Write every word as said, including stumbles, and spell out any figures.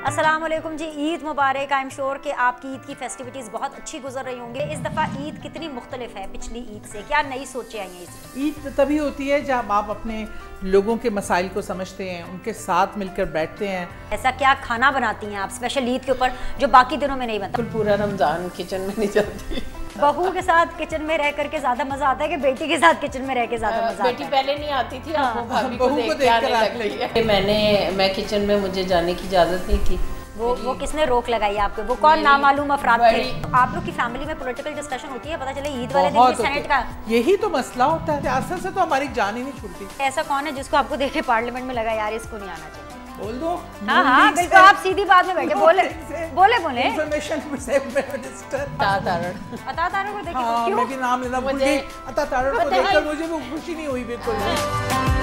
अस्सलाम वालेकुम जी, ईद मुबारक। आई एम श्योर कि आपकी ईद की फेस्टिविटीज़ बहुत अच्छी गुजर रही होंगी। इस दफ़ा ईद कितनी मुख्तलिफ है पिछली ईद से, क्या नई सोचें आई हैं इस ईद तभी होती है जब आप अपने लोगों के मसाइल को समझते हैं, उनके साथ मिलकर बैठते हैं। ऐसा क्या खाना बनाती हैं आप स्पेशल ईद के ऊपर जो बाकी दिनों में नहीं बनता? पूरा रमज़ान किचन में नहीं जाती। बहू के साथ किचन में रह करके ज्यादा मजा आता है कि बेटी के साथ किचन में रह के ज्यादा मजा आता है? बेटी पहले नहीं आती थी, अब वो भाभी को बहू को देख के देख आने कर लग आने गई है। मैंने मैं किचन में मुझे जाने की इजाजत नहीं थी। वो वो किसने रोक लगाई आपको? वो कौन नामालूम अफराद थे? आप लोग की फैमिली में पॉलिटिकल डिस्कशन होती है? पता चले ईद वाले दिन भी सेनेट का यही तो मसला होता है। सियासत से तो हमारी जान ही नहीं छूटती। ऐसा कौन है जिसको आपको देखे पार्लियामेंट में लगा यार इसको नहीं आना चाहिए? बोल दो। हाँ हाँ बिल्कुल, आप सीधी बात में बैठे, बोले बोले बोले इंफॉर्मेशन मिनिस्टर अता तारण अता तारण को देखिए हाँ, क्यों? मैं भी नाम लेना भूल गई। अता तारण को देखकर मुझे भी खुशी नहीं हुई बिल्कुल।